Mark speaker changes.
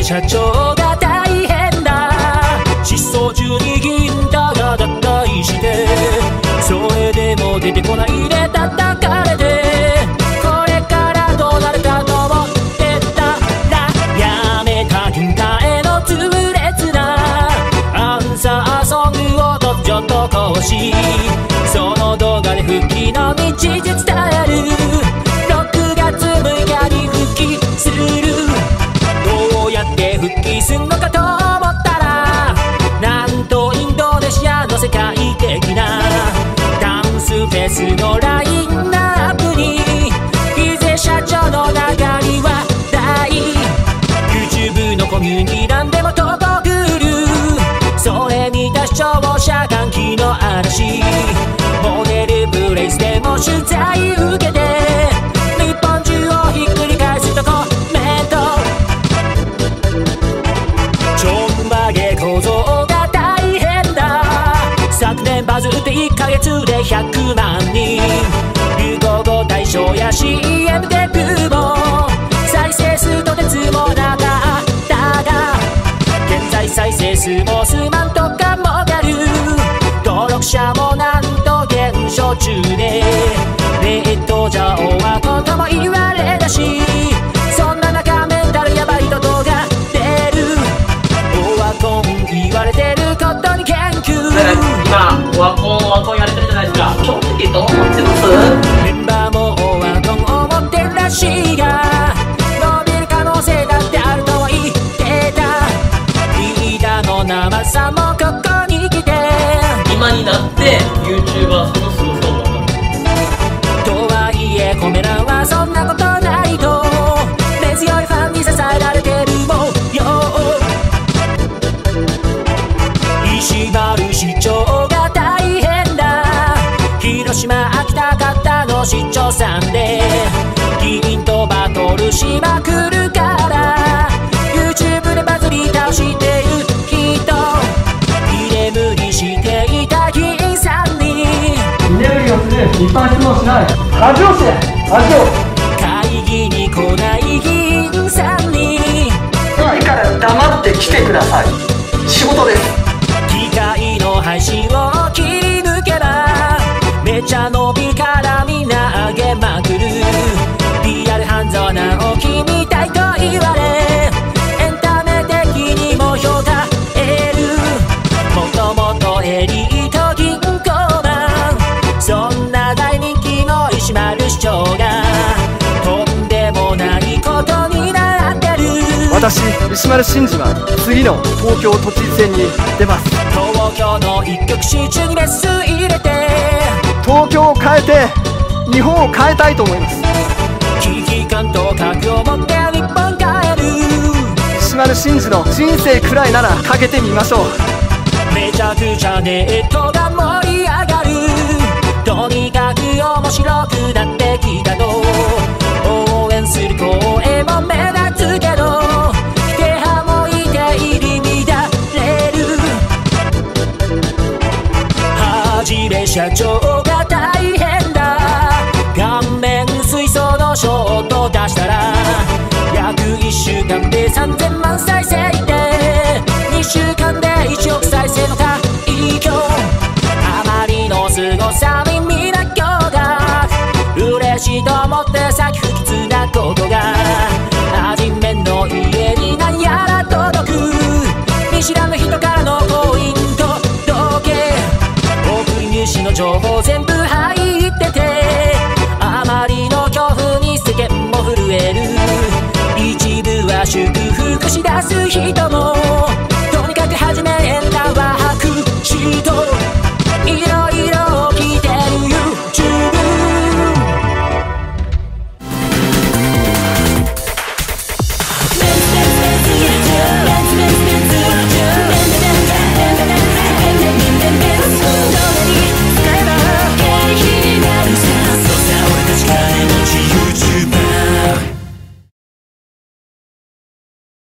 Speaker 1: 社長が大変だ。失踪中に銀だが脱退して、それでも出てこないで叩かれて、これからどうなるかと思ってたら、やめた銀河への痛烈なアンサーソングを突如と更新。その動画で復帰の道筋伝える。6月6日に復帰する。どうやって復帰すんのかと思ったら、なんとインドネシアの世界的なダンスフェスのラインナップにヒゼ社長の中には大 YouTube のコミュニティなんでも投稿来る。それ見た視聴者歓喜の嵐。モデルプレイスでも取材受けて、日本中をひっくり返すとコメント。ちょんまげ構造が大変だ。昨年バズって1ヶ月で100万人。流行語大賞や CM デビューも再生数とてつもなかったが、現在再生数も数万とかも出る。登録者もなんと減少中で、ネット上はことも言われだし、そんな中メンタルやばい人が出る。オワコン言われてることに研究。
Speaker 2: 今オワコンやれてるじゃないですか。正直どう思ってます？
Speaker 1: メンバーもオワコン思ってるらしいが、伸びる可能性だってあるとは言ってた。リーダーの生さんもここに来て、
Speaker 2: 今になって YouTuber そのすごさを分かる。
Speaker 1: とはいえコメ欄はそんなことないと、根強いファンに支えられてるもよ。石丸市長が大変だ。広島秋田方の市長さんで、議員とバトルしまくるから YouTube でバズり倒してる人。居眠りしていた議員さんに、
Speaker 3: 居眠りをする、一般質問しない、恥をせ、恥を。
Speaker 1: 会議に来ない議員さんに、
Speaker 3: いいから黙って来てください。仕事です。
Speaker 1: 機械の配信を切り抜けば、めちゃ伸びからみんな上げまくる。リアル半沢直樹みたいと言われ、エンタメ的にも評価得る。もともとエリート銀行マン、そんな大人気の石丸市長がとんでもないことになってる。
Speaker 4: 私、石丸伸二は次の東京都知事選に出ます。
Speaker 1: 東京の一極集中にメス入れて、
Speaker 4: 東京を変えて日本を変えたいと思います。
Speaker 1: 危機感と覚悟を持って日本変える。
Speaker 4: 石丸伸二の人生くらいならかけてみましょう。
Speaker 1: めちゃくちゃネットが盛り上がる。とにかく面白くなってきたと、応援する声も目立つけど、否定派もいて入り乱れる。はじめ社長が大変だ。顔面水槽のショート出したら、約1週間で3000万再生で、2週間で1億再生の快挙。あまりのすごさにみんな驚愕。嬉しいと思って先不吉なことが、味面の家に何やら届く。見知らぬ人からの婚姻届け、送り主の情報全部入ってて、あまりの恐怖に世間も震える。一部は祝福しだす人も、とにかく初め縁談は白紙と